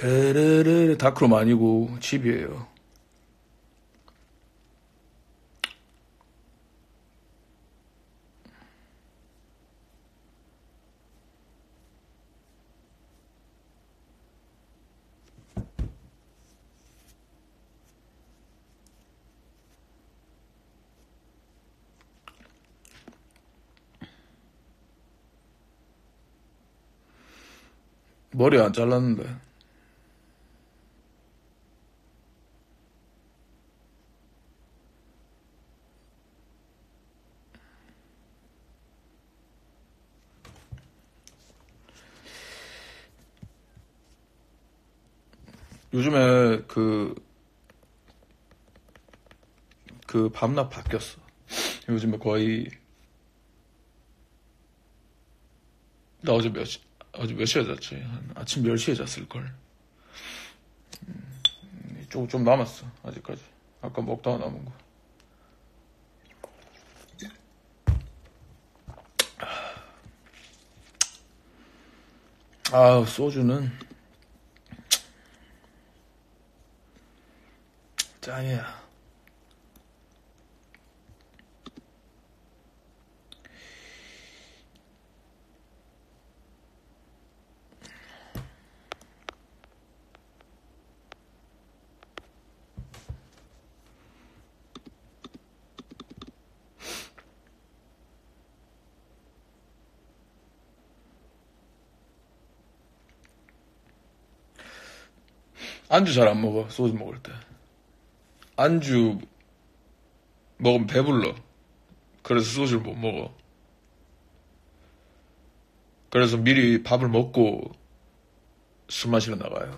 헤르르 다크룸 아니고 집이에요. 머리 안 잘랐는데. 요즘에 그 밤낮 바뀌었어. 요즘에 거의 나 어제 몇 시에 잤지? 한 아침 10시에 잤을걸. 좀 남았어 아직까지. 아까 먹다가 남은 거. 아, 소주는 짱이야. 안주 잘 안 먹어, 소주 먹을 때. 안주 먹으면 배불러. 그래서 소주를 못 먹어. 그래서 미리 밥을 먹고 술 마시러 나가요.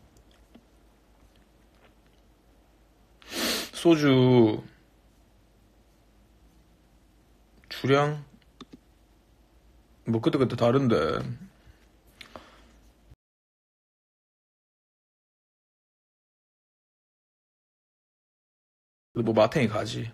소주 주량 뭐 그때그때 다른데 뭐 마탱이 가지.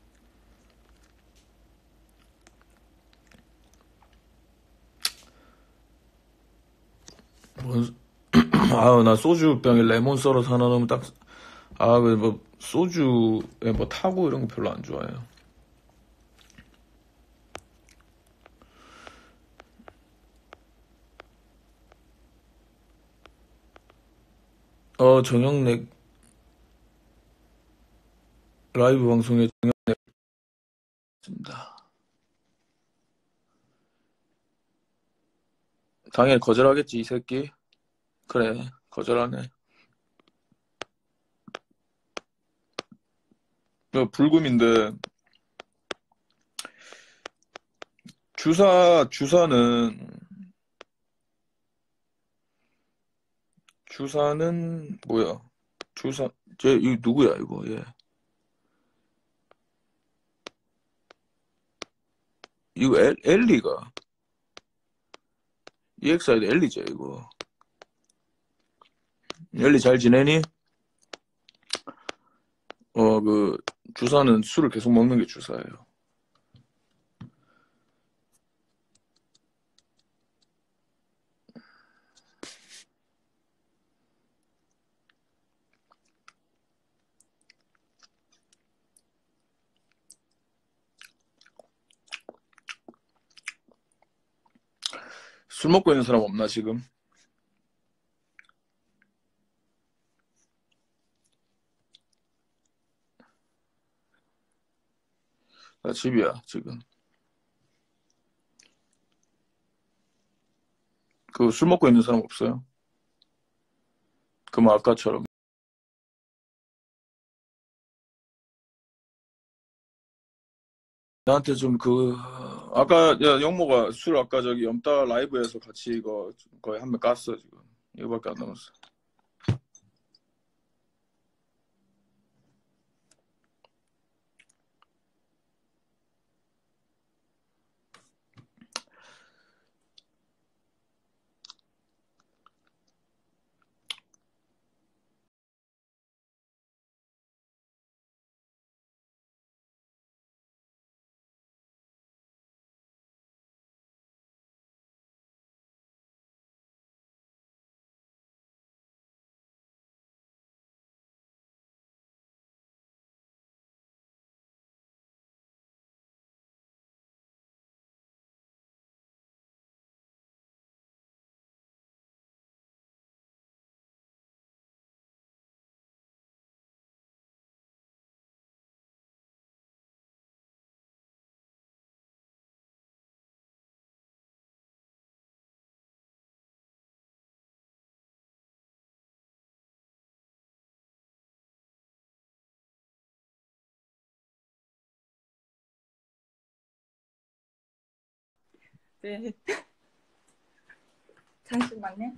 뭔, 아우 나 소주병에 레몬 썰어서 하나 넣으면 딱. 아, 그 뭐 소주에 뭐 타고 이런 거 별로 안 좋아해요. 정영래 라이브 방송에 정영래입니다. 당연히 거절하겠지 이 새끼. 그래, 거절하네. 불금인데 주사는 뭐야? 주사 쟤 이 누구야 이거 얘. 이거 엘리가 EXID 엘리지 이거. 엘리 잘 지내니? 그 주사는 술을 계속 먹는 게 주사예요. 술 먹고 있는 사람 없나 지금? 나 집이야 지금. 그 술 먹고 있는 사람 없어요? 그럼 아까처럼 나한테 좀 아까 야 영모가 술 아까 저기 염따 라이브에서 같이 이거 거의 한 명 깠어 지금. 이거밖에 안 남았어. 네. 잠시만요.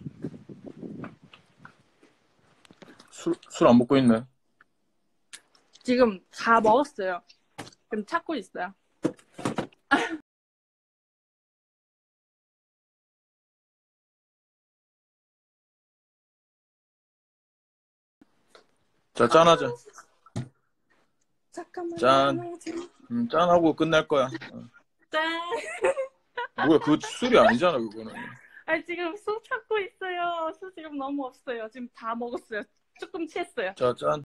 술 안 먹고 있네. 지금 다 먹었어요. 지금 찾고 있어요. 자, 짠하자. 잠깐만요. 짠하고 끝날 거야. 짠. 뭐야, 그거 술이 아니잖아, 그거는. 아, 지금 술 찾고 있어요. 술 지금 너무 없어요. 지금 다 먹었어요. 조금 취했어요. 자, 짠.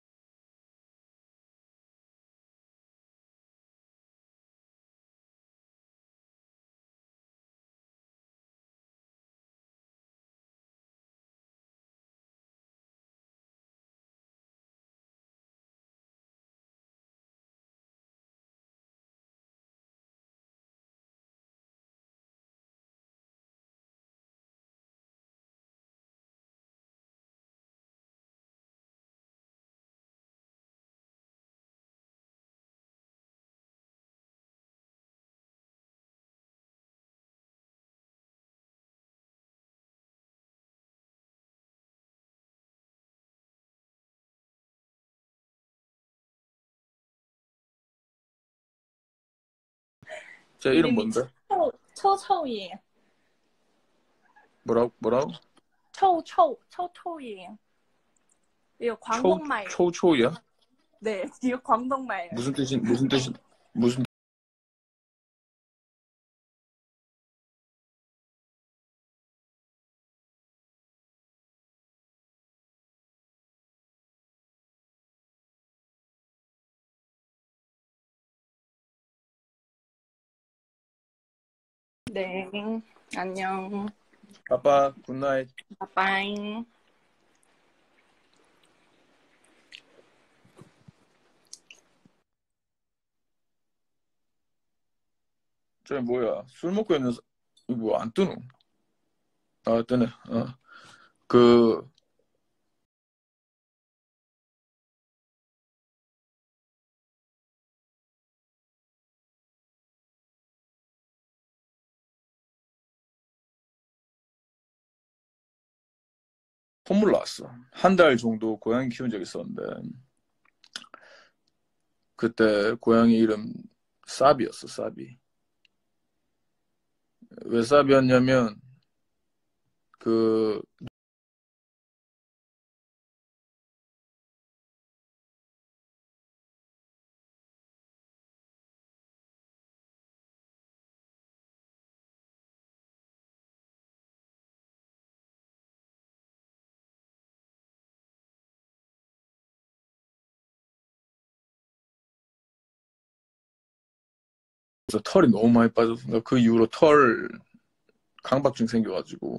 제 이름 이름이 뭔데? 초초이에요. 뭐라고? 초초이에요. 이거 광동말이에요. 초초이야? 네, 이거 광동말이에요. 무슨 네, 안녕. 아빠, 굿나잇. 바이바이. 저기 뭐야, 술 먹고 있는, 이거 뭐 안 뜨노? 아, 뜨네. 그, 선물 나왔어. 한 달 정도 고양이 키운 적 있었는데, 그때 고양이 이름 사비였어, 사비. 왜 사비였냐면, 그, 그래서 털이 너무 많이 빠져서, 그 이후로 강박증 생겨가지고.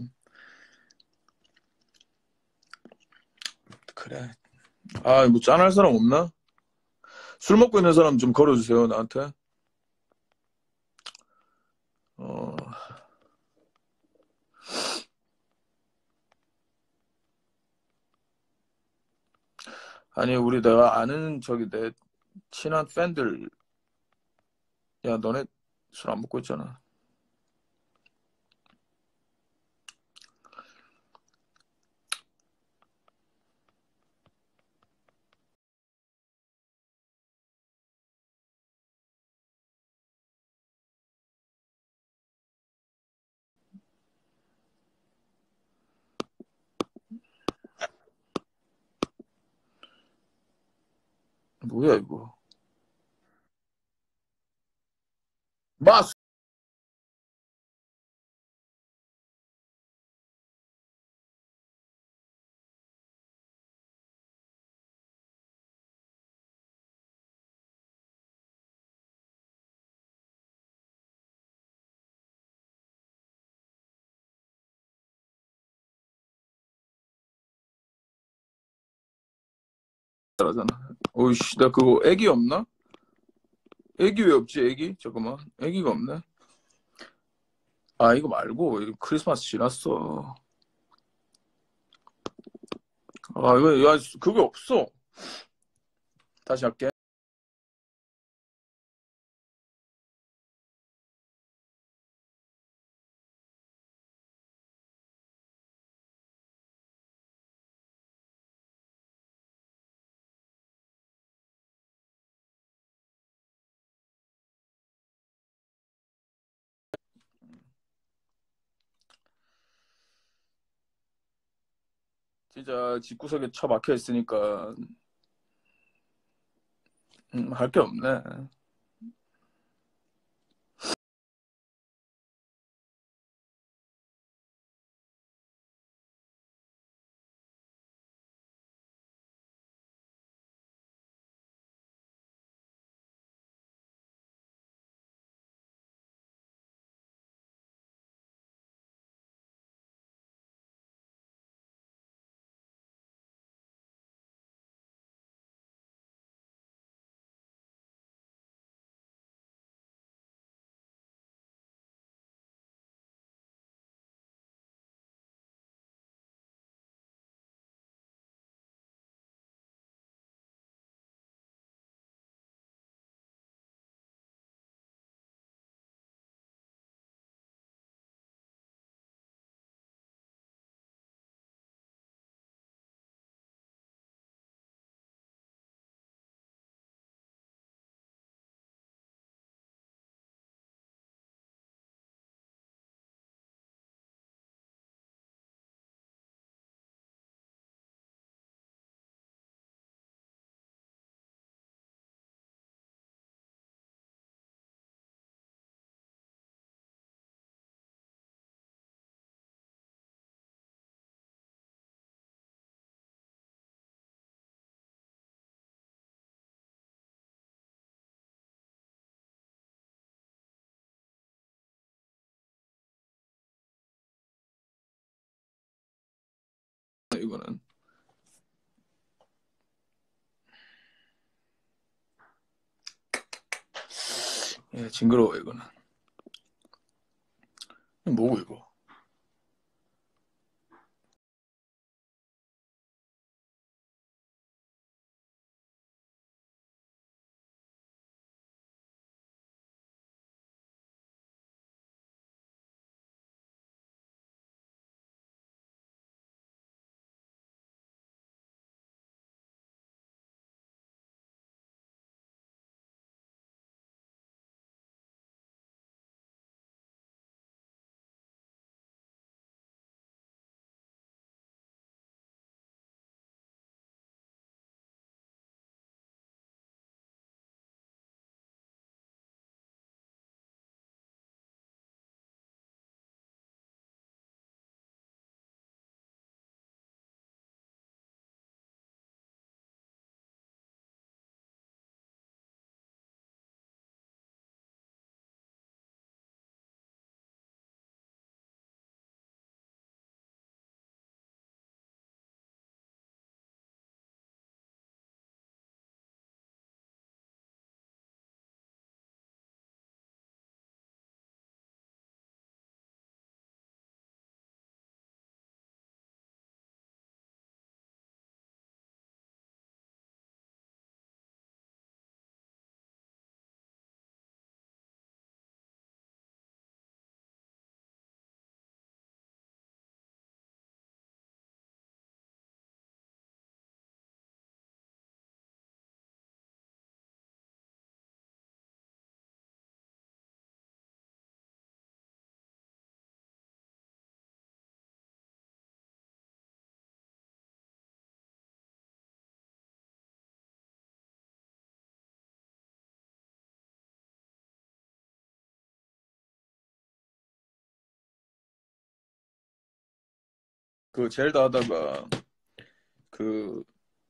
그래. 아, 뭐 짠할 사람 없나? 술 먹고 있는 사람 좀 걸어주세요, 나한테. 어, 아니, 내가 아는 내 친한 팬들, 야, 너네 술 안 먹고 있잖아. 뭐야, 이거. 마! 라잖아. 오이씨, 나 그거 애기 없나? 애기 왜 없지, 애기? 잠깐만. 애기가 없네. 아, 이거 말고, 이거 크리스마스 지났어. 아, 야, 그게 없어. 다시 할게. 진짜 집구석에 처박혀 있으니까 할 게 없네. 이거는 예, 징그러워 이거는. 뭐고 이거? 그 젤다 하다가 그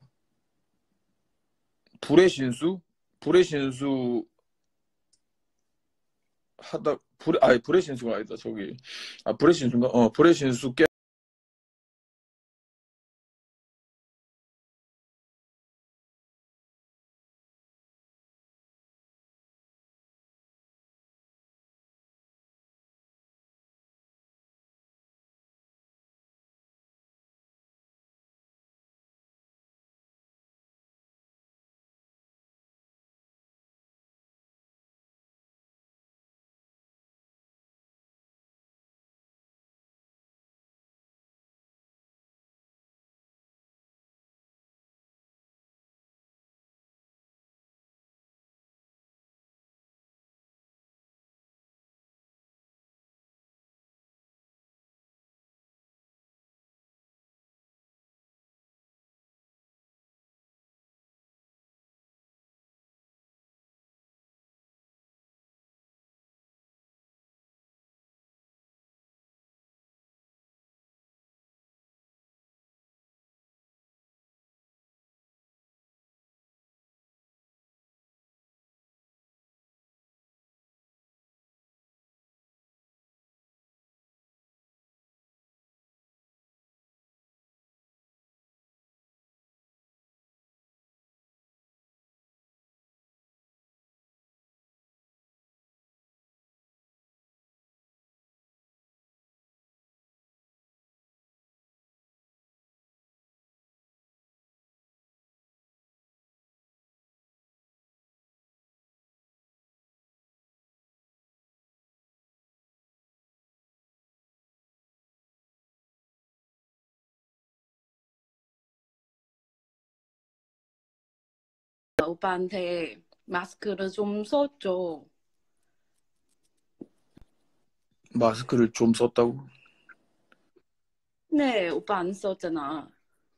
불의 신수? 불의 신수 하다 아니 불의 신수가 아니다 저기 불의 신수인가? 불의 신수 깨 오빠한테 마스크를 좀 써줘. 마스크를 좀 썼다고? 네, 오빠 안 썼잖아.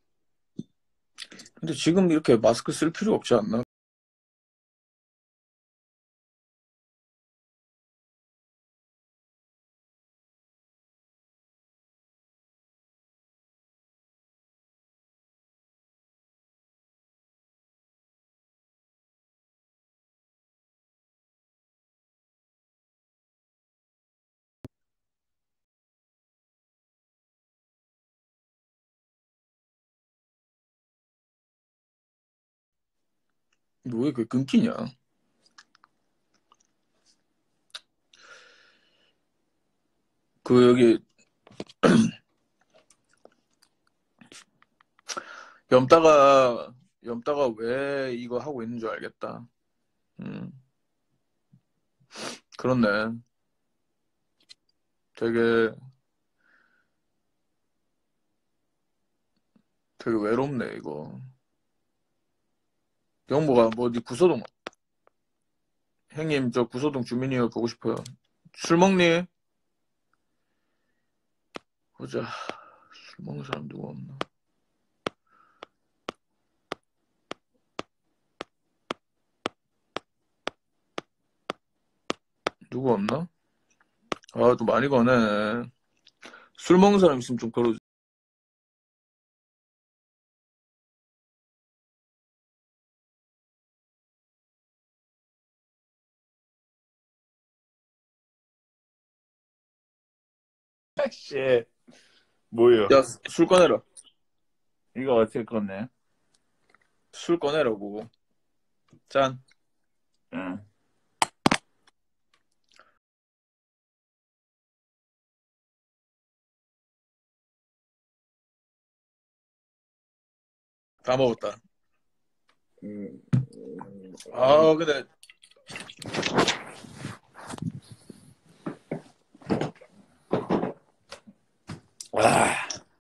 근데 지금 이렇게 마스크 쓸 필요 없지 않나? 왜 그게 끊기냐? 여기 염따가 왜 이거 하고 있는 줄 알겠다. 음, 그렇네. 되게 외롭네 이거. 영모가 네 구소동 형님 저 구소동 주민이요 보고 싶어요. 술 먹니? 보자. 술 먹는 사람 누구 없나? 누구 없나? 아, 좀 많이 거네. 술 먹는 사람 있으면 좀 걸어줘. 씨, 뭐요? 야, 술 꺼내라. 이거 어떻게 꺼내? 술 꺼내라고. 짠. 응. 다 먹었다. 음, 아, 근데 아,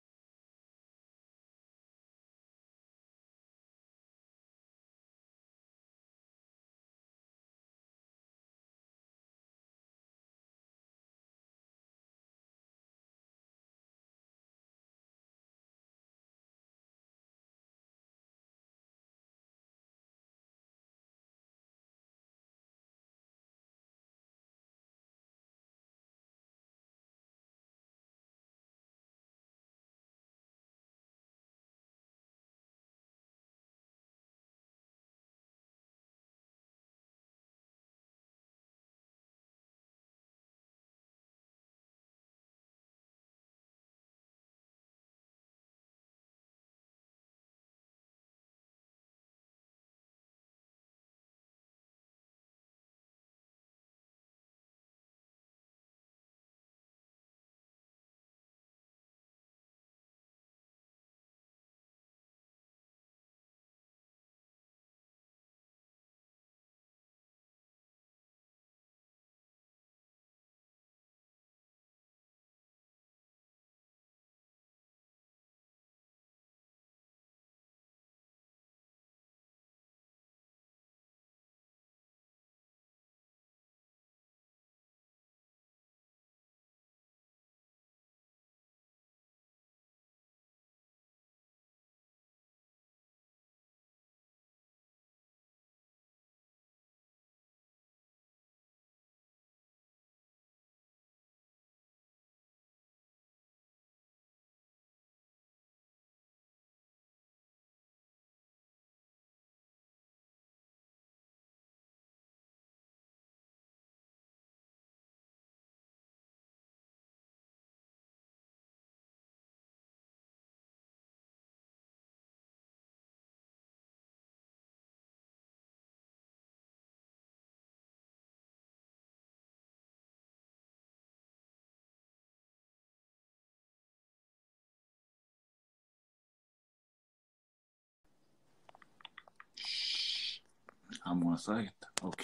아무거나 써야겠다. 오케이.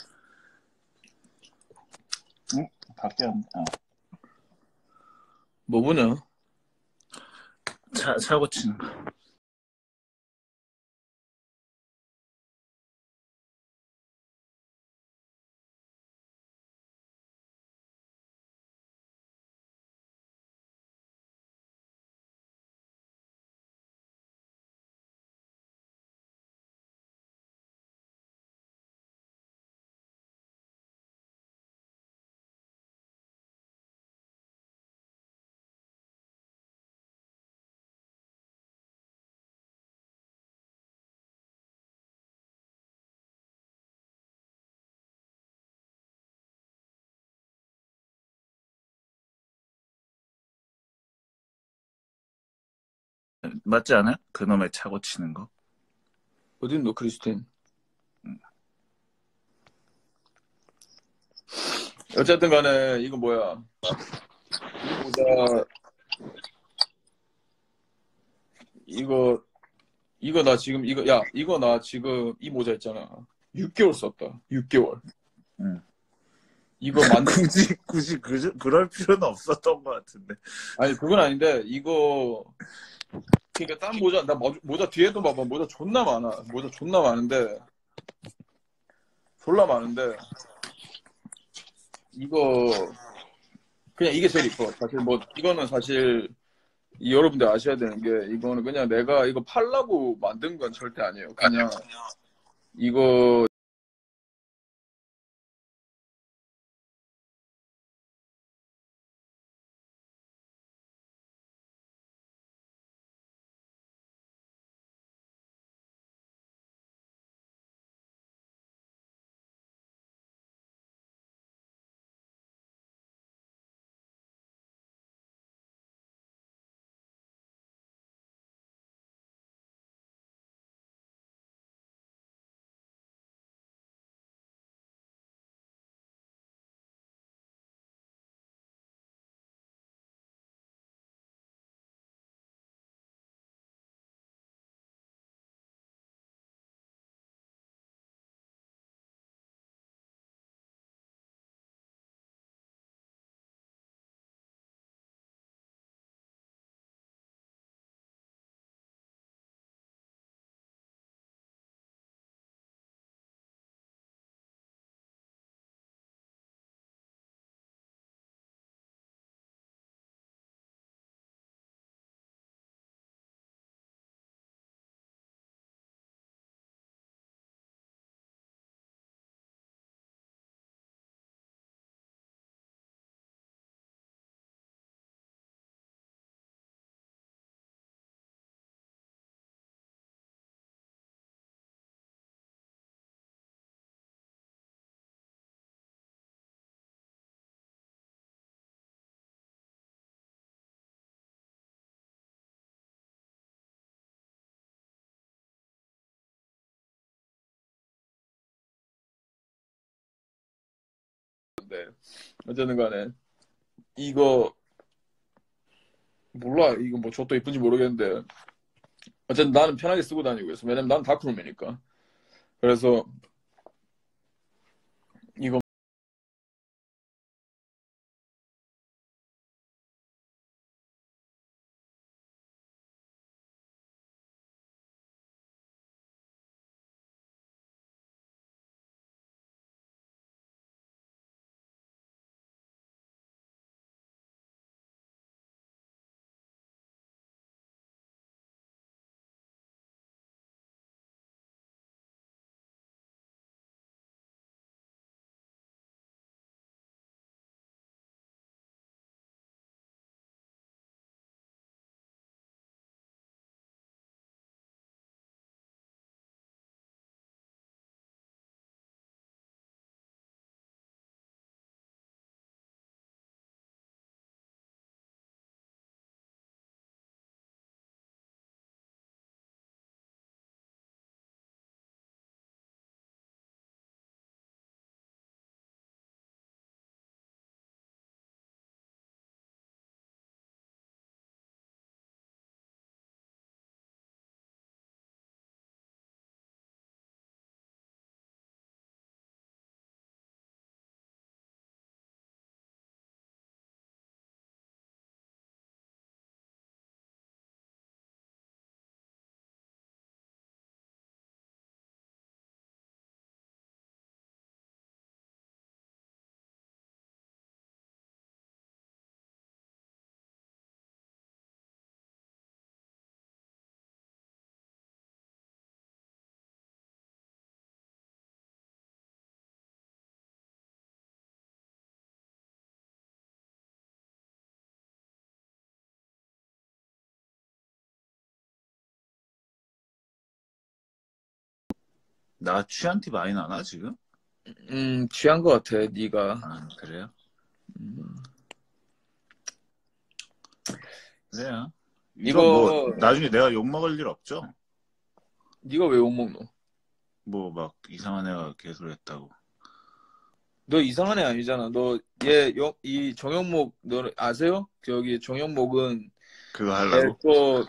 응? 밖에 안, 뭐 보냐? 차 고치는 거. 맞지 않아요? 그놈의 차고 치는 거. 어딨노, 크리스틴? 어쨌든 간에, 이거 뭐야. 이 모자, 이거 나 지금, 이거 나 지금 이 모자 있잖아. 6개월 썼다. 6개월. 응. 이거 만들, 굳이 그럴 필요는 없었던 것 같은데. 아니, 그건 아닌데, 그러니까 딴 모자, 나 모자 뒤에도 봐봐. 모자 존나 많아. 모자 존나 많은데, 졸라 많은데, 그냥 이게 제일 이뻐. 사실 이거는 사실, 여러분들 아셔야 되는 게, 이거는 그냥 내가 이거 팔라고 만든 건 절대 아니에요. 그냥, 이거, 네. 어쨌든 간에, 이거, 몰라. 이거 뭐 저도 이쁜지 모르겠는데, 어쨌든 나는 편하게 쓰고 다니고 있어. 왜냐면 나는 다크룸이니까. 그래서, 이거, 나 취한 티 많이 나나, 지금? 취한 것 같아, 네가. 아, 그래요? 음, 그래요. 이건 뭐 이거 나중에 내가 욕 먹을 일 없죠? 네가 왜 욕먹노? 뭐 막 이상한 애가 개소리했다고. 너 이상한 애 아니잖아. 이 정영목 너 아세요? 저기 정영목은 그거 하려고? 또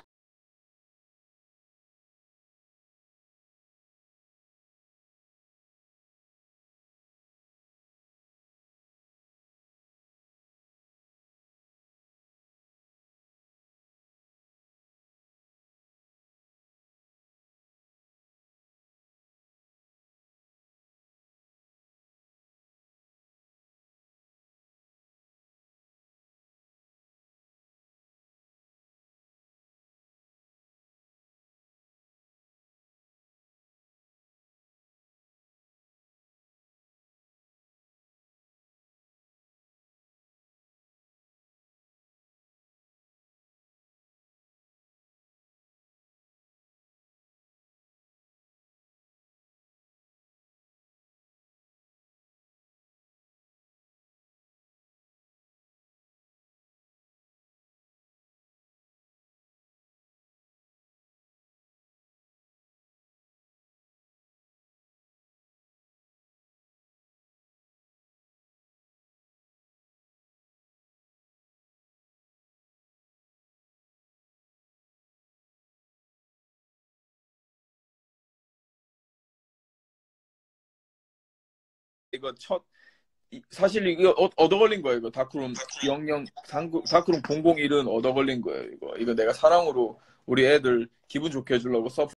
이거 사실 이거 얻어 걸린 거야 이거 다크룸 00 다크룸 001은 얻어 걸린 거예요 이거 내가 사랑으로 우리 애들 기분 좋게 해주려고 서프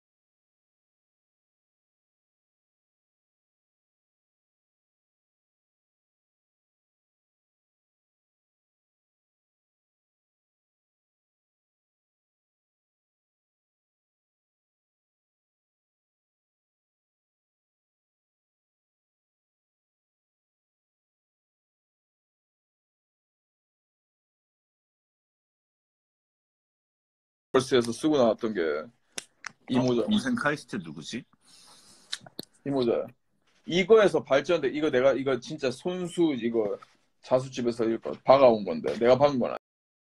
벌스에서 쓰고 나왔던 게 이 모자 동생 카이스트 누구지? 이 모자야. 이거에서 발전돼 이거 내가 이거 진짜 손수 이거 자수집에서 이거 박아온 건데 내가 박은 건 아니야.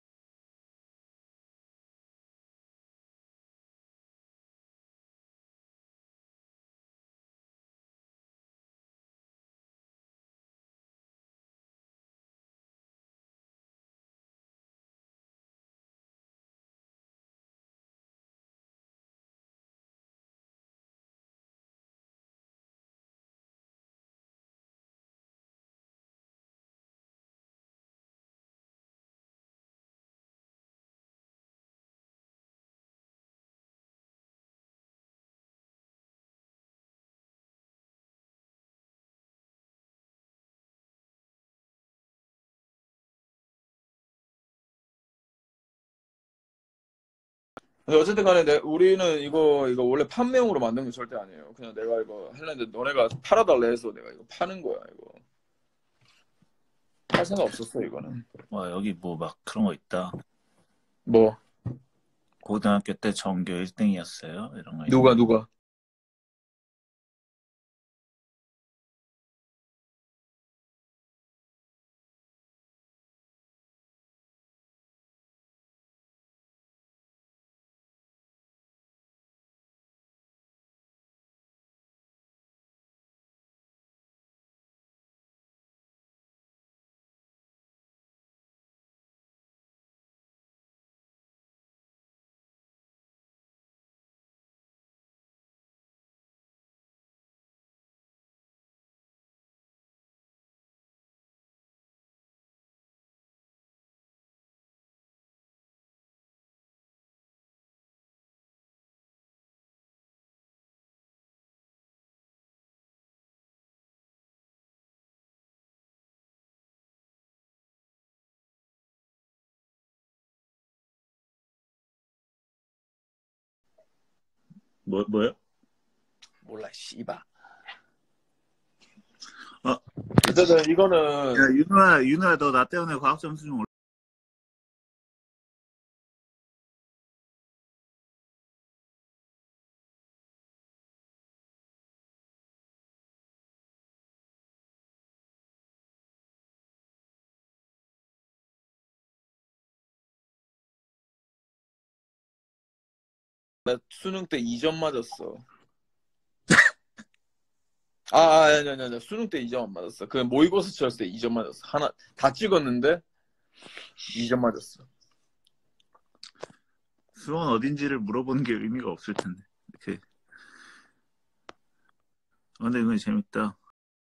근데 어쨌든 간에 우리는 이거 원래 판매용으로 만든 게 절대 아니에요. 그냥 내가 이거 했는데 너네가 팔아달래 해서 내가 이거 파는 거야 이거. 할 생각 없었어 이거는. 와, 여기 뭐 막 그런 거 있다. 뭐 고등학교 때 전교 1등이었어요. 이런 거 있네. 누가 뭐요? 몰라 씨바. 어, 어쨌든 이거는 야, 윤호야, 너 나 때문에 과학 점수 좀 나 수능 때 2점 맞았어. 아니. 수능 때 2점 안 맞았어. 그 모의고사 치렀을 때 2점 맞았어. 하나, 다 찍었는데 2점 맞았어. 수원 어딘지를 물어보는 게 의미가 없을 텐데. 이렇게. 근데 이건 재밌다.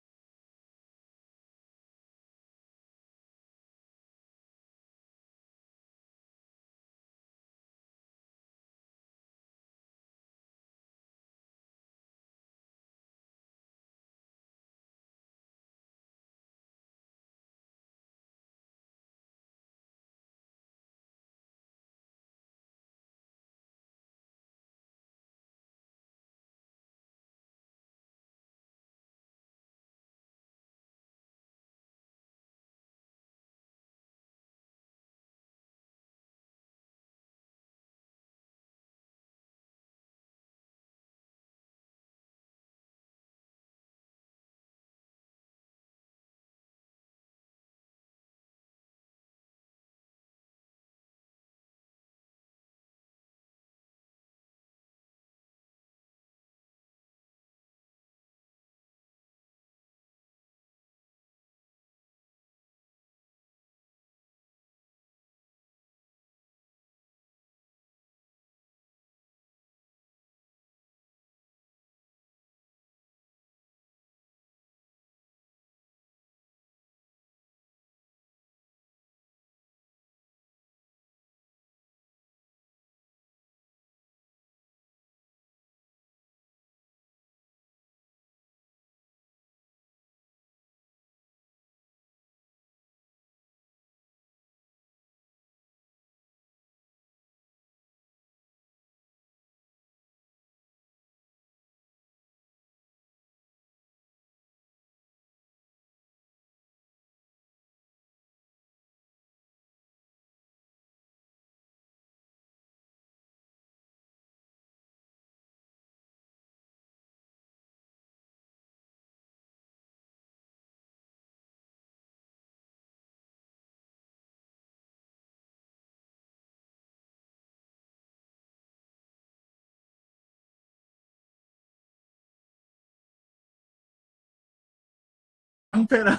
깡패랑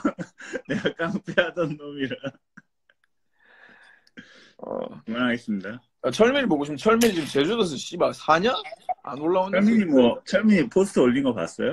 내가 깡패하던 놈이라 어. 그만하겠습니다. 철민이 보고 싶으면 철민이 지금 제주도에서 씨발 사냐? 안 올라온 녀석. 철민이 포스트 올린 거 봤어요?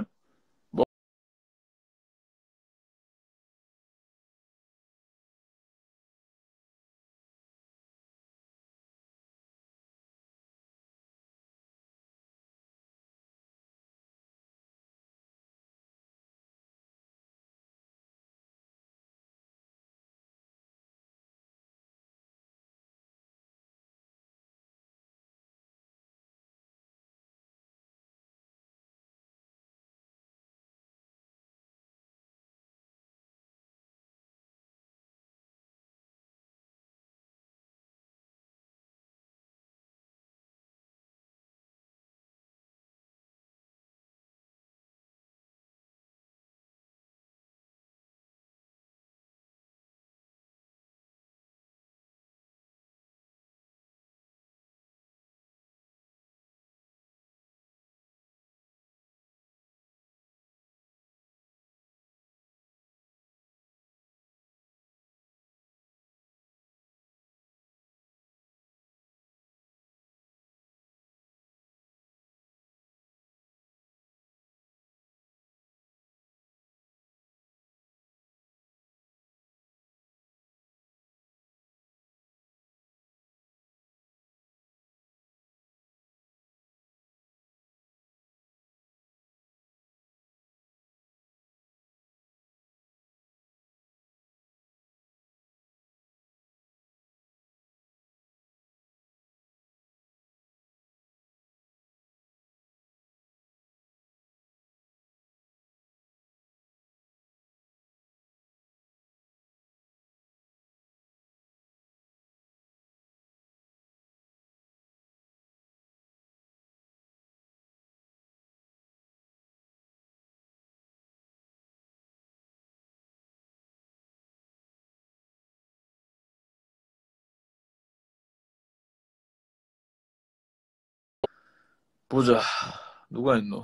보자. 누가 있노?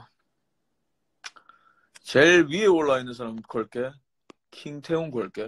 제일 위에 올라 있는 사람 걸게. 킹태훈 걸게.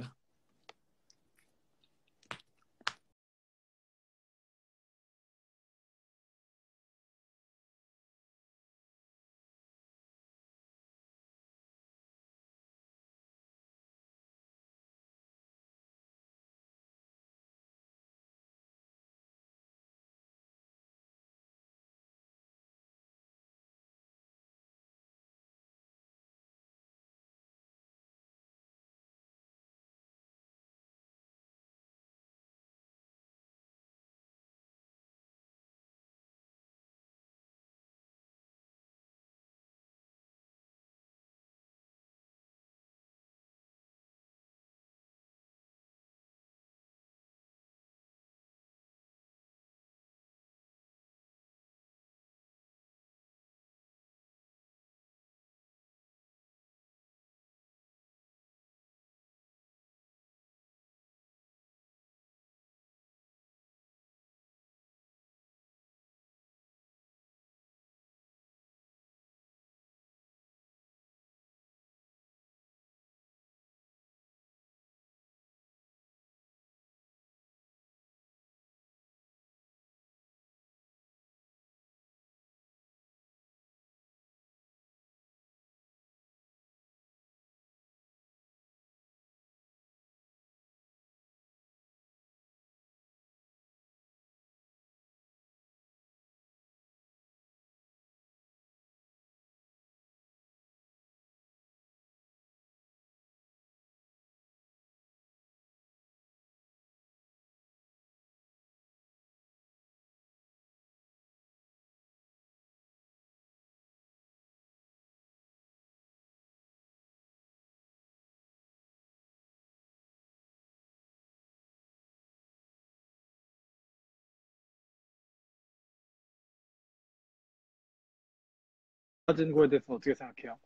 가진 거에 대해서 어떻게 생각해요?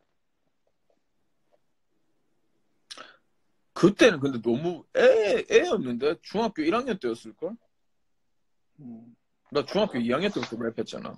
그때는 근데 너무 애였는데? 중학교 1학년 때였을걸? 음, 나 중학교 2학년 때부터 랩했잖아.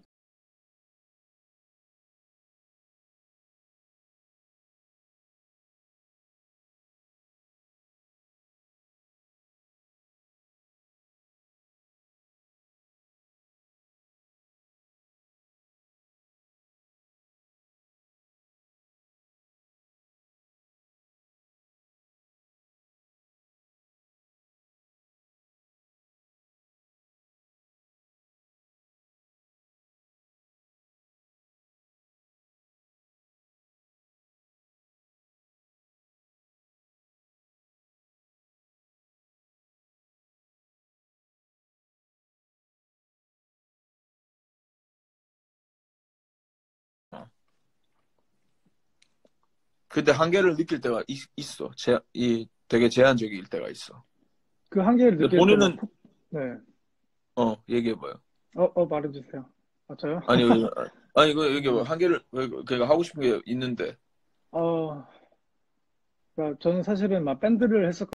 근데 한계를 느낄 때가 있어. 되게 제한적일 때가 있어. 그 한계를 근데 느낄 때 막, 본인은, 네. 얘기해봐요. 말해주세요. 맞아요? 아니, 이거 얘기해봐요. 음, 한계를, 그러니까 하고 싶은 게 있는데. 어, 그러니까 저는 사실은 막 밴드를 했었거든요.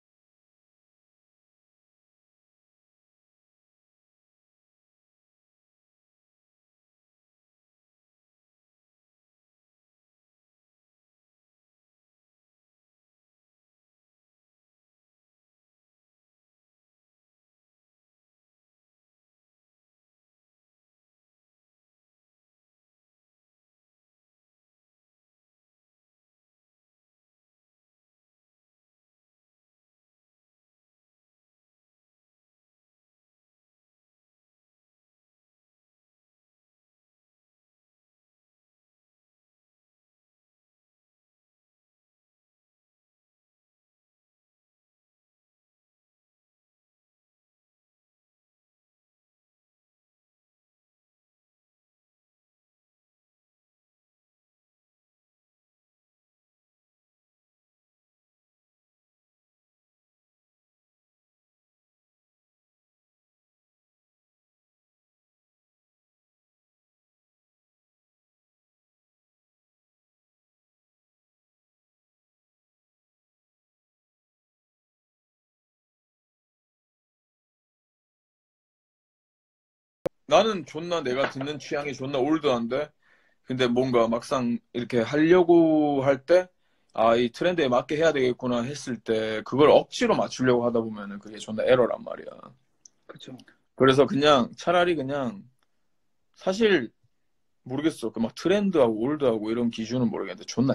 나는 존나 내가 듣는 취향이 존나 올드한데, 근데 뭔가 막상 이렇게 하려고 할 때, 아, 이 트렌드에 맞게 해야 되겠구나 했을 때, 그걸 억지로 맞추려고 하다 보면은 그게 존나 에러란 말이야. 그쵸. 그래서 그냥 차라리 그냥, 사실 모르겠어. 그 막 트렌드하고 올드하고 이런 기준은 모르겠는데, 존나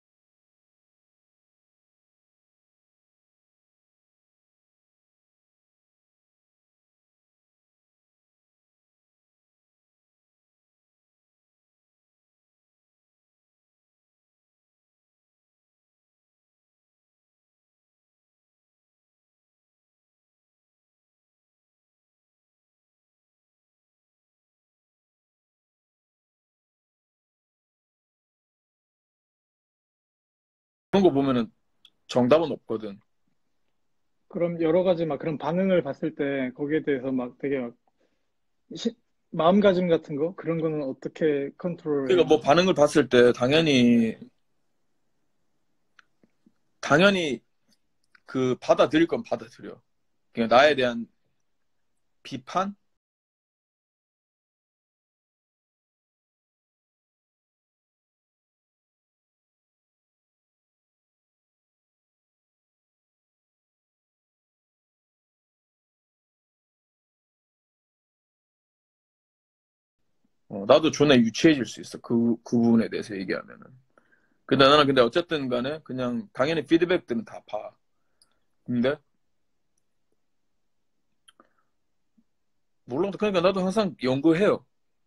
그런 거 보면은 정답은 없거든. 그럼 여러 가지 막 그런 반응을 봤을 때 거기에 대해서 막 되게 막 시- 마음가짐 같은 거 그런 거는 어떻게 그러니까 컨트롤해요? 뭐 반응을 봤을 때 당연히 그 받아들일 건 받아들여. 그냥 나에 대한 비판? 나도 존나 유치해질 수 있어. 그 부분에 대해서 얘기하면은. 근데 나는 어쨌든 간에 그냥 당연히 피드백들은 다 봐. 근데 물론 그러니까 나도 항상 연구해요.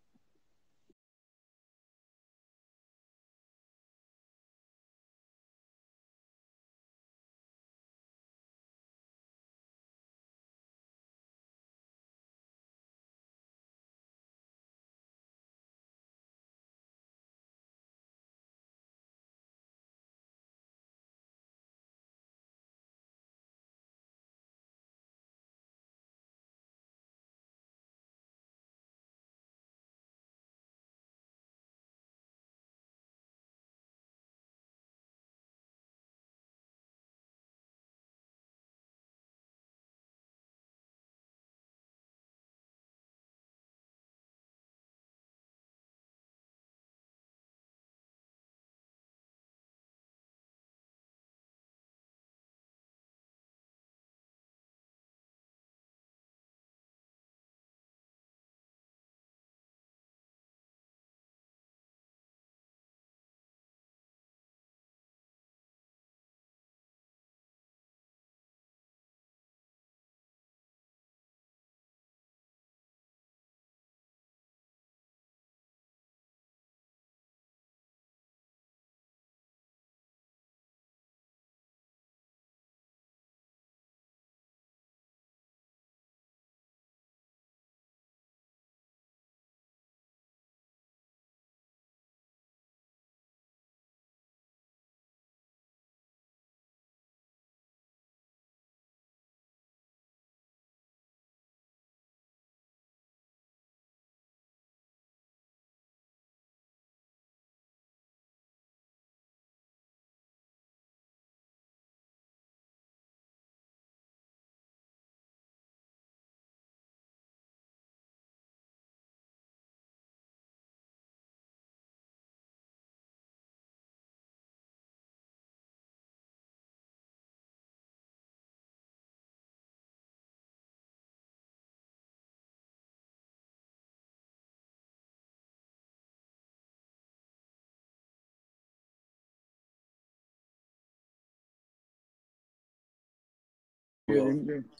이게 뭐야?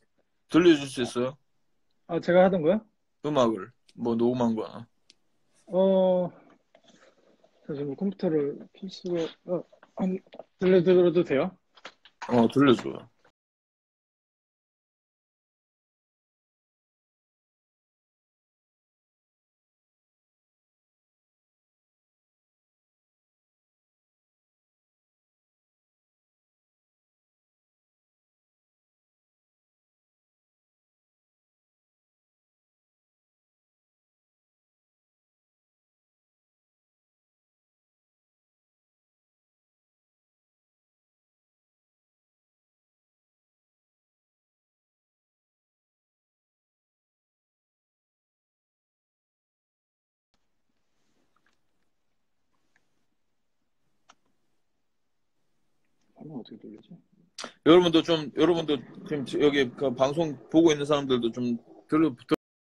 들려줄 수 있어요? 제가 하던 거요? 음악을 뭐 녹음한 거나. 어, 사실 뭐 컴퓨터를 킬 수가, 안 들려드려도 돼요? 들려줘요. 어떻게 돌리지? 여러분도 지금 여기 그 방송 보고 있는 사람들도 좀 들어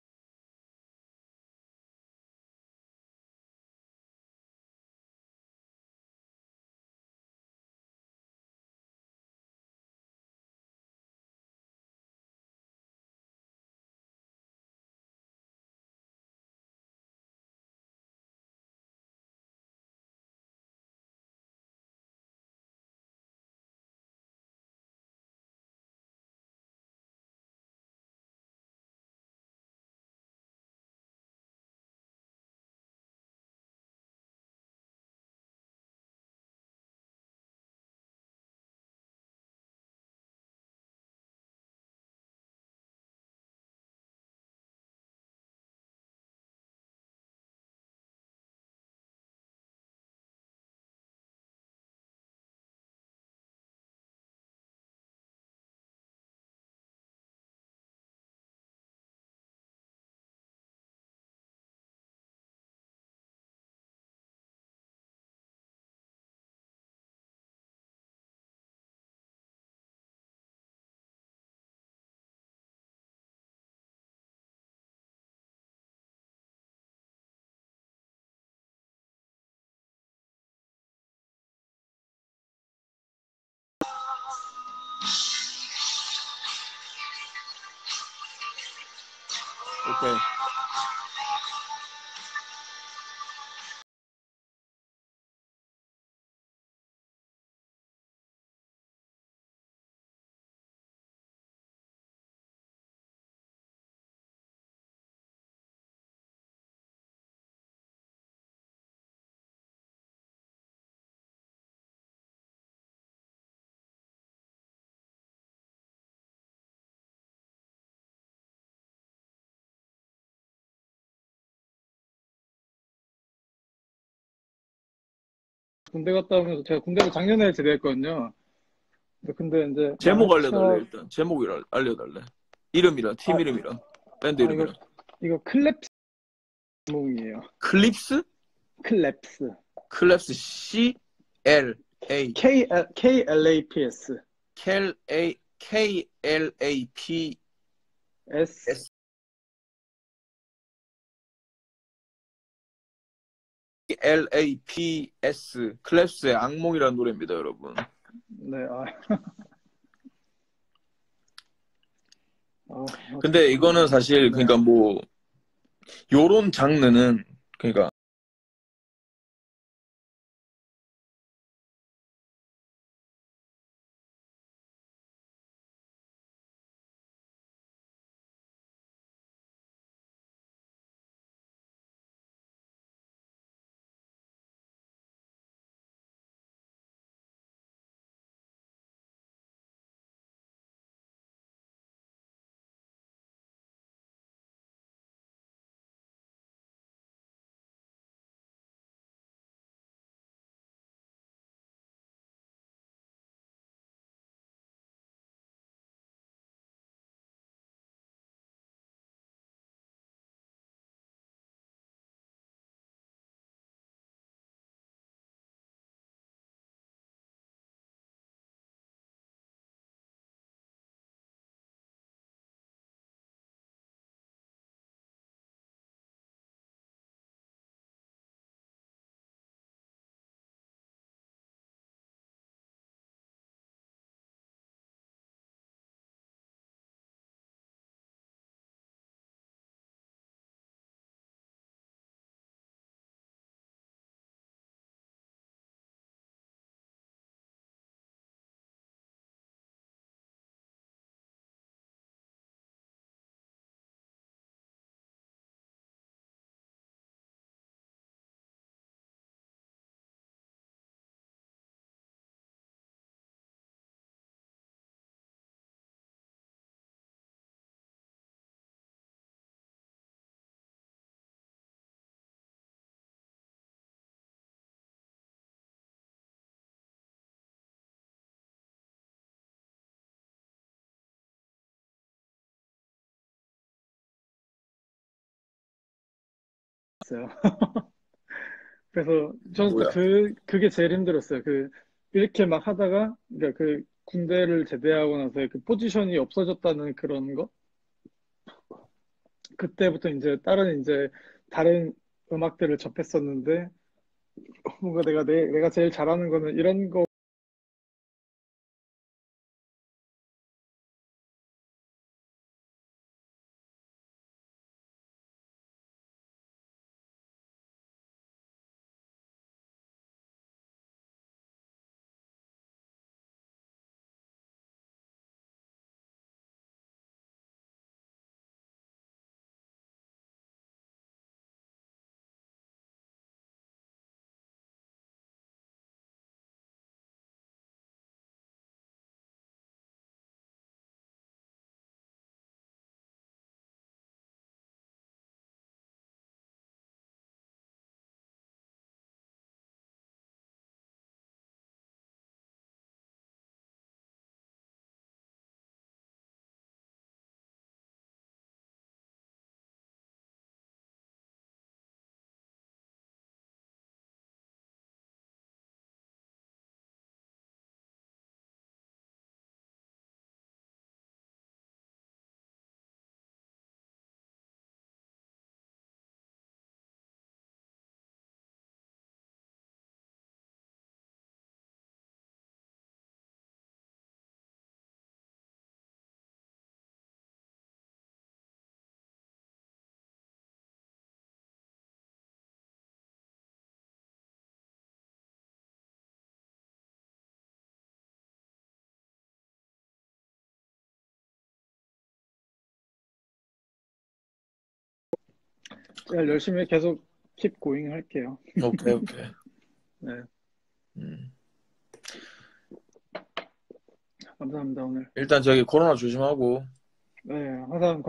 오케이. 군대 갔다 오면서 제가 군대를 작년에 제대했거든요. 근데 이제 제목 알려달래 하차 일단. 제목 알려달래. 이름이랑 팀 아, 이름이랑 밴드 아 이름이랑. 이거 클랩스 몽이에요. 클립스? 클랩스. 클랩스 C L A KLAPS K L A P S L A P S 클랩스의 악몽이라는 노래입니다, 여러분. 네, 근데 이거는 사실 네. 그러니까 뭐 요런 장르는 그러니까 있어요. 그래서 저는 또 뭐야? 그게 제일 힘들었어요. 이렇게 막 하다가 그러니까 그 군대를 제대하고 나서 그 포지션이 없어졌다는 그런 거 그때부터 이제 다른 음악들을 접했었는데 뭔가 내가 제일 잘하는 거는 이런 거 열심히 계속 keep going 할게요. 오케이, 오케이. 네, 음. 감사합니다 오늘. 일단 저기 코로나 조심하고. 네, 항상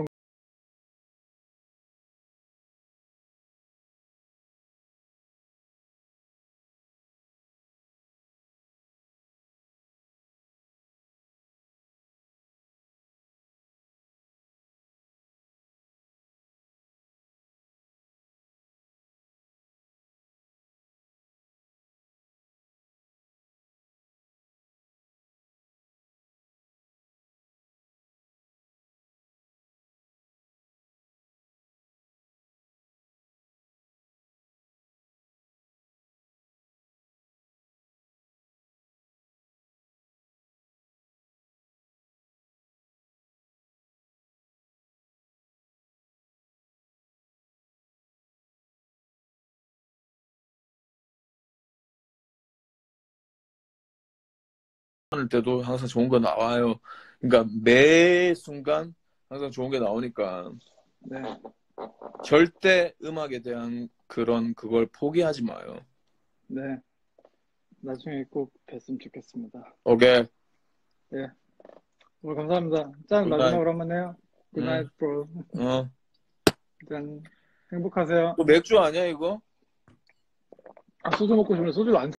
할 때도 항상 좋은 거 나와요. 그러니까 매 순간 항상 좋은 게 나오니까 네, 절대 음악에 대한 그걸 포기하지 마요. 네, 나중에 꼭 뵀으면 좋겠습니다. 오케이. 네, 오늘 감사합니다. 짠 굿나잇. 마지막으로 한번 해요. Good 응. night, bro. 어. 짠, 행복하세요. 또 맥주 아니야, 이거? 아, 소주 먹고 싶으면 소주를 안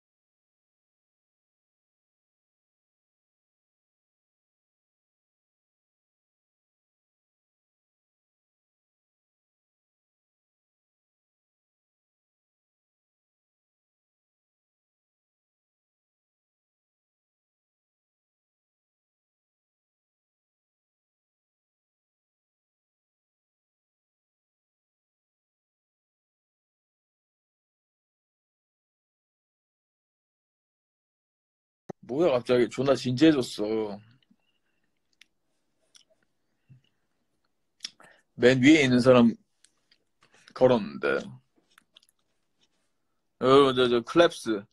뭐야, 갑자기 존나 진지해졌어. 맨 위에 있는 사람 걸었는데. 클랩스.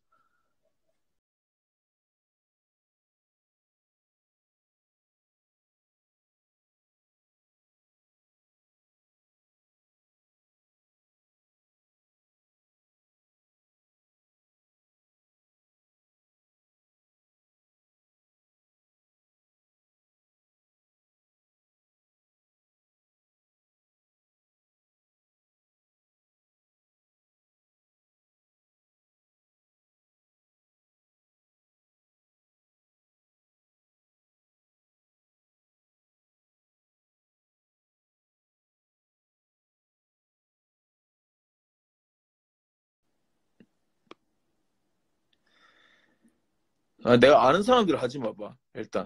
내가 아는 사람들 하지 마봐, 일단.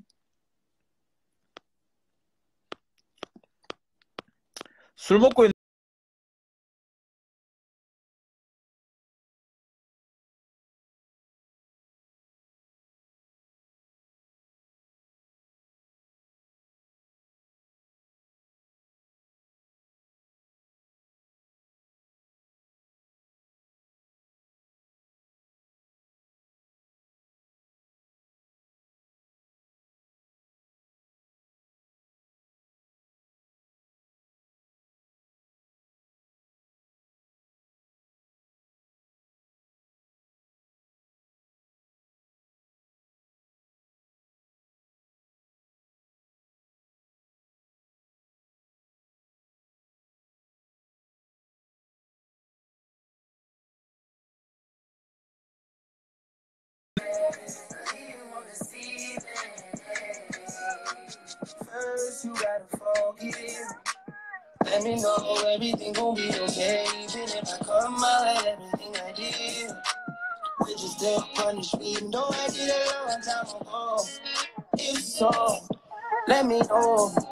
술 먹고 있는 First, you gotta forgive. Let me know everything gon' be okay. Even if I come out, everything I did. Would you still punish me? Even though I did a long time ago. If so, let me know.